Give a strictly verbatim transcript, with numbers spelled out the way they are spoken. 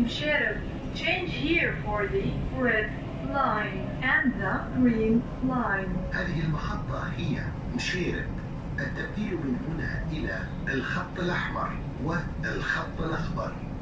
يمشارب. Change here for the red line and the green line. هذه المحطة هي مشيرب. التبديل من هنا إلى الخط الأحمر والخط الأخضر.